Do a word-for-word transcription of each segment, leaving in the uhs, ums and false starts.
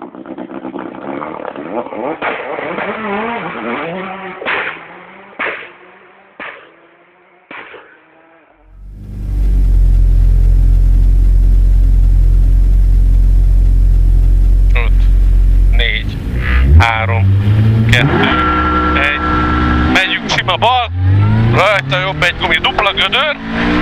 három, kettő, egy, megyünk sima bal, rajta jobb egy gumi dupla gödör,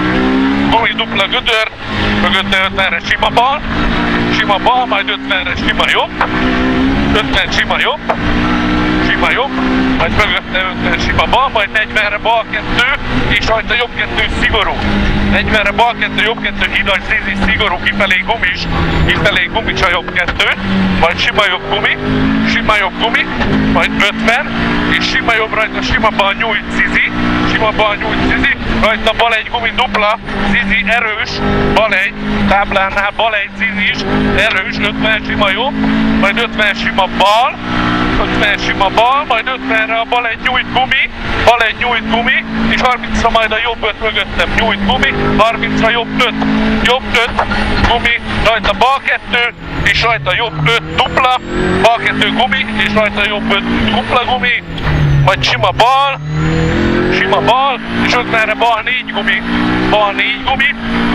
gumi dupla gödör, mögötte ötvenre sima bal, sima bal, majd ötvenre sima jobb, ötven sima jobb, sima jobb, majd mögötte ötven sima bal, majd negyvenre bal kettő, és rajta jobb kettő szigorú. negyvenre bal kettő, jobb kettő, hidas, zizi, szigorú, kifelé gumis, kifelé gumis a jobb kettő, majd sima jobb gumi, sima jobb gumi, majd ötven, és sima jobb rajta, sima bal nyújt, zizi, sima bal nyújt, zizi, rajta bal egy gumi dupla, zizi, erős, bal egy, táblánál bal egy, zizi is, erős, ötven sima jobb, majd ötven sima bal, ötven sima bal, majd ötvenre a bal egy nyújt gumi, bal egy nyújt gumi, és harmincra majd a jobb öt mögöttem nyújt gumi, harmincra jobb öt, jobb öt gumi, rajta bal kettő, és rajta jobb öt dupla, bal kettő gumi, és rajta jobb öt dupla gumi, majd sima bal, sima bal, és ötvenre bal négy gumi, bal négy gumi,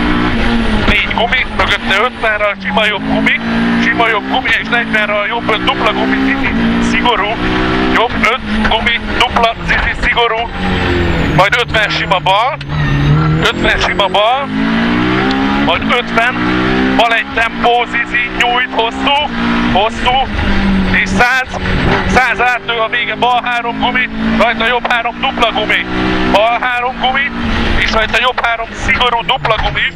négy gumi, mögötte ötvenre a sima jobb gumi, sima jobb gumi, és negyvenre a jobb öt dupla gumi, zizi, szigorú, jobb öt gumi, dupla, zizi, szigorú, majd ötven sima bal, ötven sima bal, majd ötven, bal egy tempó, zizi, nyújt, hosszú, hosszú, és száz, száz átő a vége, bal három gumi, rajta jobb három dupla gumi, bal három gumi, és rajta jobb három szigorú dupla gumi,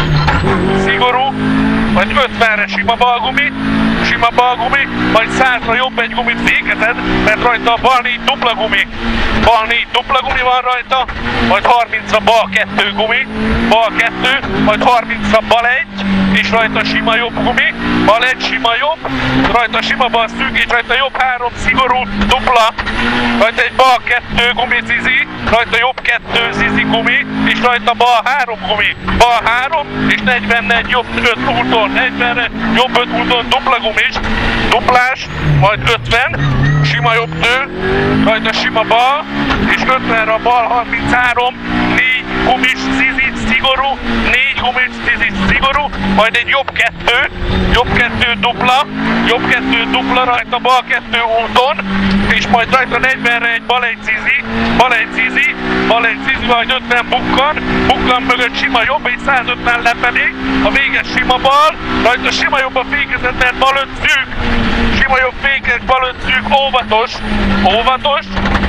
szigorú, majd ötvenre sima bal gumi, sima bal gumi, majd százra jobb egy gumit végeted, mert rajta a bal négy dupla gumi, bal négy dupla gumi van rajta, majd harmincra bal kettő gumi, bal kettő, majd harmincra bal egy, és rajta sima jobb gumi, bal egy sima jobb, rajta sima bal szűk, és rajta jobb három szigorú dupla, rajta egy bal kettő gumi zizi, rajta jobb kettő zizi gumi, és rajta bal három gumi, bal három, és negyvennegy jobb öt úton, negyvenre jobb öt úton dupla gumis, duplás, majd ötven, sima jobb nő, rajta sima bal, és ötvenre a bal harminchárom, négy gumis, zizi, szigorú, négy gumis, zizi, szigorú, majd egy jobb kettő, jobb kettő dupla, jobb kettő dupla rajta bal kettő úton, és majd rajta negyvenre egy bal egy zizi, bal egy zizi, bal egy zizi, majd ötven bukkan, bukkan mögött sima jobb, és százötven lefelé, a véges sima bal, rajta sima jobb a fékezet, mert bal öt szűk, sima jobb fékez, bal öt szűk, óvatos, óvatos,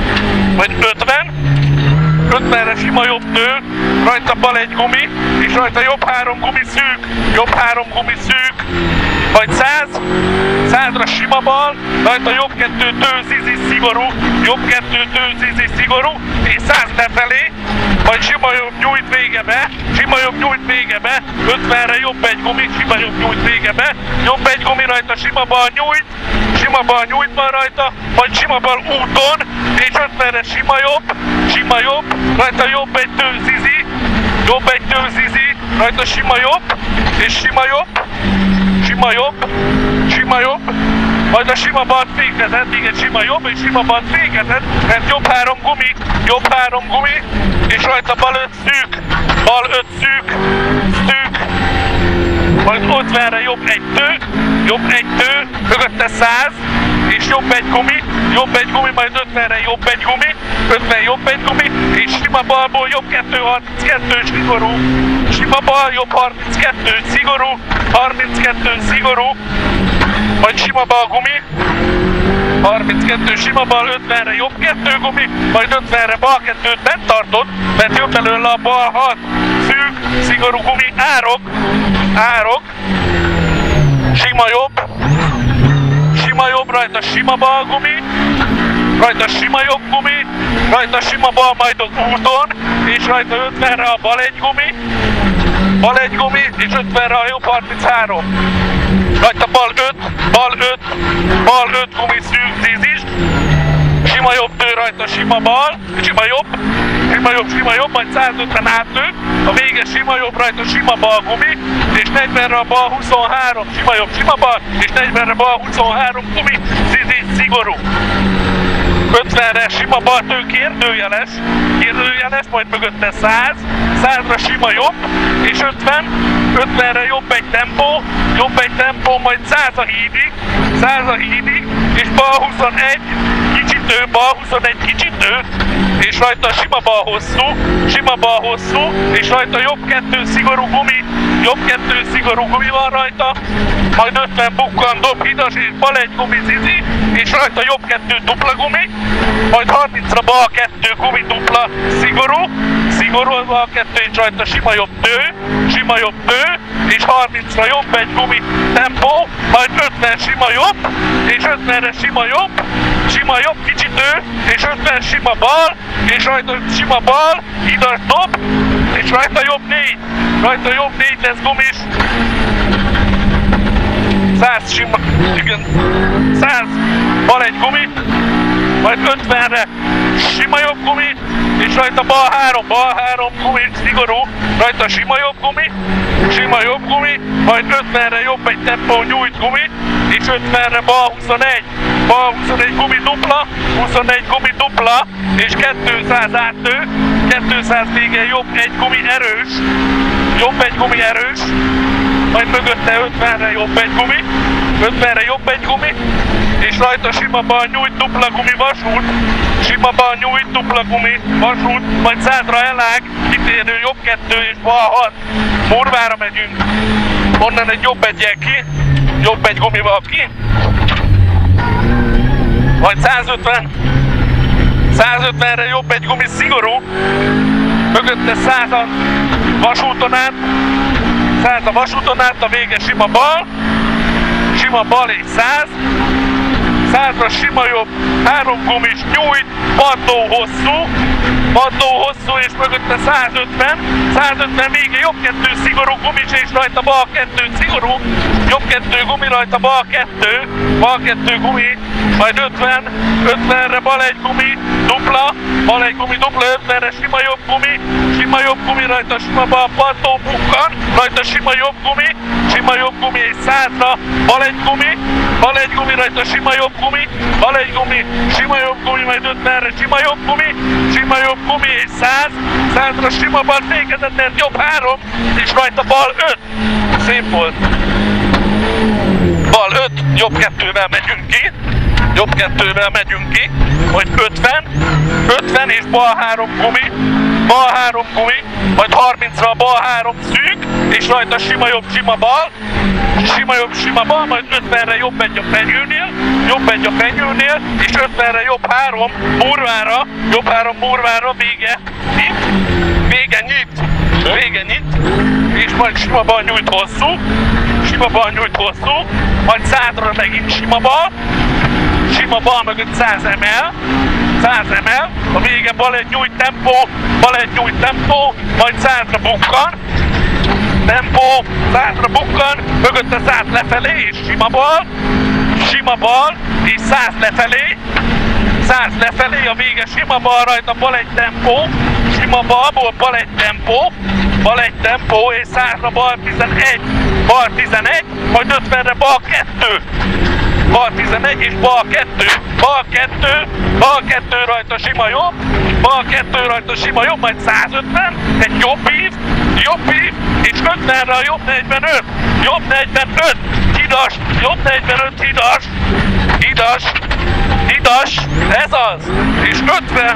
majd ötven, ötvenre sima jobb nő, rajta bal egy gumi, és rajta jobb három gumi szűk, jobb három gumi szűk, majd száz, százra sima bal, rajta jobb kettő tő zizi szigorú, jobb kettő tő zizi szigorú, és száz lefelé, majd sima jobb nyújt végebe, sima jobb nyújt végebe, ötvenre jobb egy gumi, sima jobb nyújt végebe, jobb egy gumi rajta sima bal nyújt, sima bal nyújt van rajta, majd sima bal úton, és ötvenre sima jobb, sima jobb, rajta jobb egy tő zizi, jobb egy tő zizi, rajta sima jobb, és sima jobb, sima jobb, sima jobb, majd a sima balt fékezed, igen, sima jobb, és sima balt fékezed, mert jobb három gumi, jobb három gumi, és rajta bal öt szűk, bal öt szűk, szűk, majd ötvenre jobb egy tő, jobb egy tő, mögötte száz, és jobb egy gumi, jobb egy gumi, majd ötvenre jobb egy gumi, ötven jobb egy gumi, és sima balból jobb kettő, harminckettő szigorú, sima bal jobb harminckettő szigorú, harminckettő szigorú, majd sima bal gumi, harminckettő sima bal, ötvenre jobb kettő gumi, majd ötvenre bal kettőt bent tartod, mert jön belőle a bal hat, szűk, szigorú gumi, árok, árok, sima jobb, sima jobb, rajta sima bal gumi, rajta sima jobb gumi, rajta sima bal majd az úton, és rajta ötvenre a bal egy gumi, bal egy gumi, és ötvenre a jobb harminchárom. Rajta bal öt, bal öt, bal öt gumi szűk zizis, sima jobb tő rajta sima bal, sima jobb, sima jobb, sima jobb, majd száz ötven átlő, a vége sima jobb, rajta sima bal gumi, és negyvenre a bal huszonhárom, sima jobb, sima bal, és negyvenre bal huszonhárom gumi, zizi, szigorú. ötvenre sima bal tő kérdőjeles, kérdőjeles, majd mögötte száz, százra sima jobb, és ötven, ötvenre jobb egy tempó, jobb egy tempó, majd száz a hídig, száz a hídig, és bal huszonegy, kicsitő, bal huszonegy kicsitő, és rajta sima bal hosszú, sima bal hosszú, és rajta jobb kettő szigorú gumi, jobb kettő szigorú gumi van rajta, majd ötven bukkan, dob, hidas, és bal egy gumi, zizi, és rajta jobb kettő dupla gumi, majd harmincra bal kettő gumi dupla szigorú, szigorú bal kettő, és rajta sima jobb tő, sima jobb tő, és harmincra jobb egy gumi tempó, majd ötven sima jobb, és ötvenre sima jobb, sima jobb kicsitő, és ötven sima bal, és rajta sima bal, hidas dob, és rajta jobb négy, rajta jobb négy lesz gumis, száz sima, igen, száz bal egy gumi, majd ötvenre sima jobb gumi, és rajta bal három, bal három gumi, szigorú, rajta sima jobb gumi, sima jobb gumi, majd ötvenre jobb egy tempó nyújt gumi, és ötvenre bal huszonegy, bal huszonegy gumi dupla, huszonegy gumi dupla, és kétszáz átlő, kétszáz vége jobb egy gumi erős, jobb egy gumi erős, majd mögötte ötvenre jobb egy gumi, ötvenre jobb egy gumi, és rajta sima bal nyújt dupla gumi vasút, sima bal nyújt dupla gumi vasút, majd százra elág, kitérő jobb kettő és bal hat. Murvára megyünk, onnan egy jobb egyel ki, jobb egy gumival ki, majd százötven, százötvenre jobb egy gumi szigorú, mögötte százan vasúton át, száz a vasúton át, a vége sima bal, sima bal és száz, százra sima jobb, három gumis nyújt, padló hosszú, padló hosszú, és mögötte százötven, százötven vége jobb kettő szigorú gumis, és rajta bal kettő szigorú, jobb kettő gumi, rajta bal kettő, bal kettő gumi, majd ötven, ötvenre bal egy gumi, dupla, bal egy gumi, dupla, ötvenre sima jobb gumi, sima jobb gumi, rajta sima bal padló bukkan, rajta sima jobb gumi, sima jobb gumi, és százra bal egy gumi, bal egy gumi, rajta sima jobb gumi, bal egy gumi, sima jobb gumi, majd ötvenre sima jobb gumi, sima jobb gumi, és száz, százra sima bal fékezett, mert jobb három, és rajta bal öt. Szép volt. Bal öt, jobb kettővel megyünk ki, jobb kettővel megyünk ki, majd ötven, ötven és bal három gumi, bal három gumi, majd harmincra bal három szűk, és rajta sima jobb, sima bal, sima jobb, sima bal, majd ötvenre jobb egy a fenyőnél, jobb egy a fenyőnél, és ötvenre jobb három murvára, jobb három murvára, vége nyit, vége nyit, vége nyit, és majd sima bal nyújt hosszú, sima bal nyújt hosszú, majd százra megint sima bal, sima bal mögött száz emel, száz emel, a vége bal egy nyújt tempó, bal egy nyújt tempó, majd százra bukkan, tempó, százra bukkan, mögötte száz lefelé, és sima bal, sima bal, és száz lefelé, száz lefelé, a vége sima bal, rajta bal egy tempó, sima balból bal egy tempó, bal egy tempó, és százra bal tizenegy, bal tizenegy, majd ötvenre bal kettő, bal tizenegy és bal kettő, bal kettő, bal kettő rajta sima jobb, bal kettő rajta sima jobb, majd százötven, egy jobb ív, jobb ív, és ötvenre a jobb negyvenöt, jobb negyvenöt, hidas, jobb negyvenöt hidas, hidas, hidas, ez az, és ötven,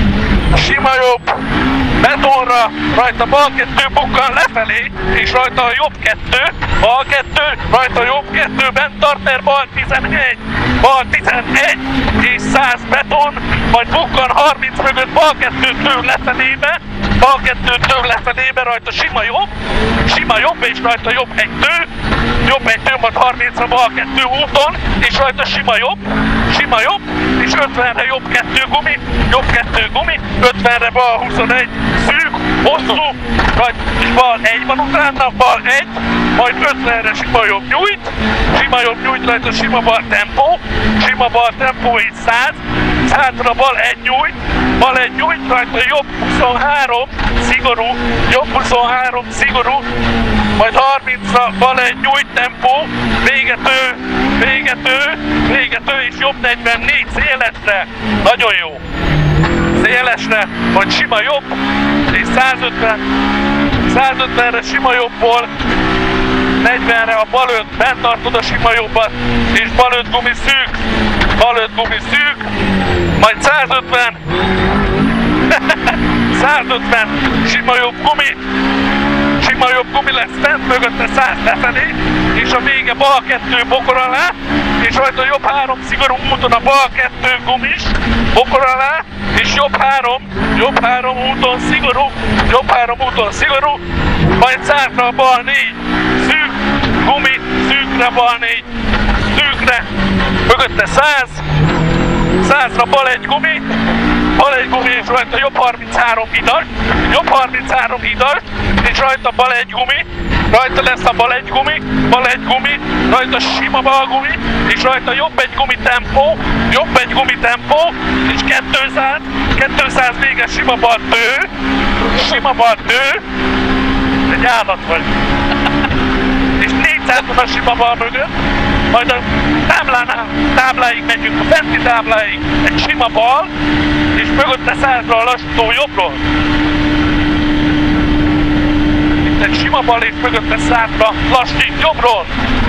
sima jobb, betonra, rajta bal kettő bukkan lefelé, és rajta a jobb kettő, bal kettő, rajta jobb kettő, bent tarter, bal tizenegy, bal tizenegy, és száz beton, majd bukkan harminc mögött bal kettő től lefelébe, bal kettő től lefelébe, rajta sima jobb, sima jobb, és rajta jobb egy tő, jobb egy tő, majd harmincra bal kettő úton, és rajta sima jobb, sima jobb, és ötvenre jobb kettő gumi, jobb kettő gumi, ötvenre bal huszonegy, szűk, hosszú, rajta bal egy van utána, bal egy, majd ötvenre sima jobb nyújt, sima jobb nyújt, rajta sima bal tempó, sima bal tempó és száz, Százra bal egy nyújt, bal egy nyújt, rajta jobb huszonhárom, szigorú, jobb huszonhárom, szigorú, majd harmincra bal egy nyújt tempó, végető, végető, végető és jobb negyvennégy szélesre, nagyon jó. Szélesre, majd sima jobb, és százötven, százötvenre sima jobbból, negyvenre a bal öt, bent tartod a sima jobbat, és bal öt gumi szűk, bal öt gumi szűk, majd százötven, százötven, sima jobb gumi, sima jobb gumi lesz fent, mögötte száz lefelé, és a vége bal kettő bokor alá, és rajta jobb három szigorú úton a bal kettő gumis, bokor alá, és jobb három, jobb három úton szigorú, jobb három úton szigorú, majd százra a bal négy, szűk, gumi, szűkre bal négy, szűkre, mögötte száz, százra bal egy gumi, bal egy gumi, és rajta jobb harminchárom hidas, jobb harminchárom hidas, és rajta bal egy gumi, rajta lesz a bal egy gumi, bal egy gumi, rajta sima bal gumi, és rajta jobb egy gumi tempó, jobb egy gumi tempó, és kétszáz, kétszáz véges sima bal tő, sima bal tő, egy állat vagy. És négyszáz a sima bal mögött, majd a táblánál, tábláig megyünk, a fenti tábláig, egy sima bal, és mögötte százra a lassító jobbról. Itt egy sima bal, és mögötte százra lassít jobbról.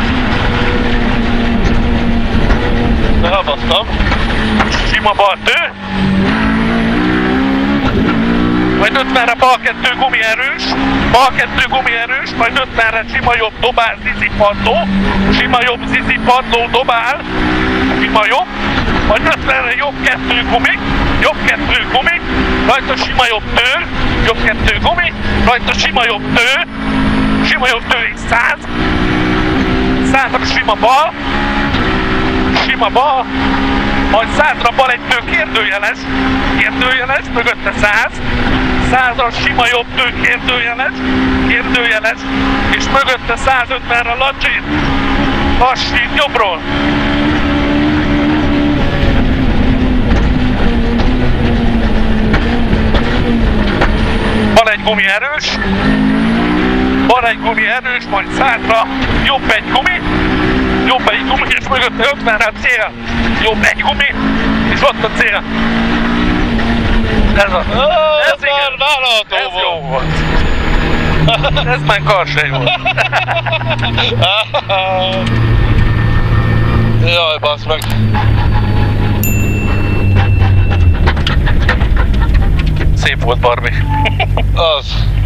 Elbasztam. Sima bal tő. Majd ötvenre bal kettő gumi erős, bal kettő gumi erős, majd ötvenre sima jobb dobál, zizi padló, sima jobb zizi padló dobál, sima jobb, majd ötvenre jobb kettő gumi, jobb kettő gumi, rajta sima jobb tő, jobb kettő gumi, rajta sima jobb tő, sima jobb tő és száz, százra sima bal, sima bal, majd százra bal egy tő kérdőjeles, kérdőjeles, mögötte száz, százra sima jobb tő kérdőjeles, kérdőjeles, és mögötte százötvenre lassít, lassít jobbról. Bal egy gumi erős, bal egy gumi erős, majd százra jobb egy gumi, jobb egy gumi, és mögötte ötvenre a cél, jobb egy gumi, és ott a cél. Ez a... Ez igen, vállalható ez volt. jó volt. Ez már karsely volt. Jaj, bassz meg. Szép volt, Barbie. Az.